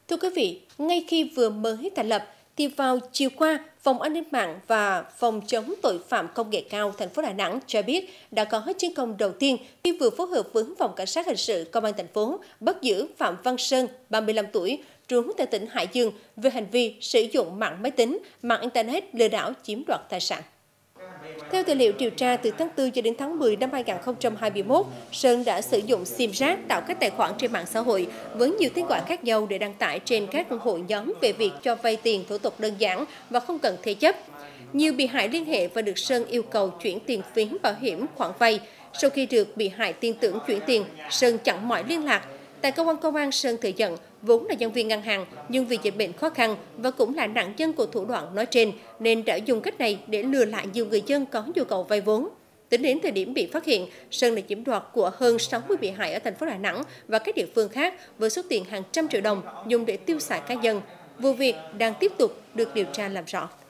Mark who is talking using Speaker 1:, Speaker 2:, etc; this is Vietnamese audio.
Speaker 1: Thưa quý vị, ngay khi vừa mới thành lập, thì vào chiều qua, Phòng An ninh mạng và Phòng chống tội phạm công nghệ cao thành phố Đà Nẵng cho biết đã có chiến công đầu tiên khi vừa phối hợp với Phòng Cảnh sát hình sự Công an thành phố bắt giữ Phạm Văn Sơn, 35 tuổi, trú tại tỉnh Hải Dương về hành vi sử dụng mạng máy tính, mạng Internet lừa đảo chiếm đoạt tài sản. Theo tài liệu điều tra, từ tháng 4 cho đến tháng 10 năm 2021, Sơn đã sử dụng sim rác tạo các tài khoản trên mạng xã hội với nhiều tên gọi khác nhau để đăng tải trên các hội nhóm về việc cho vay tiền thủ tục đơn giản và không cần thế chấp. Nhiều bị hại liên hệ và được Sơn yêu cầu chuyển tiền phí bảo hiểm khoản vay. Sau khi được bị hại tin tưởng chuyển tiền, Sơn chặn mọi liên lạc. Tại cơ quan công an, Sơn thừa nhận vốn là nhân viên ngân hàng nhưng vì dịch bệnh khó khăn và cũng là nạn nhân của thủ đoạn nói trên nên đã dùng cách này để lừa lại nhiều người dân có nhu cầu vay vốn. Tính đến thời điểm bị phát hiện, Sơn đã chiếm đoạt của hơn 60 bị hại ở thành phố Đà Nẵng và các địa phương khác với số tiền hàng trăm triệu đồng dùng để tiêu xài cá nhân. Vụ việc đang tiếp tục được điều tra làm rõ.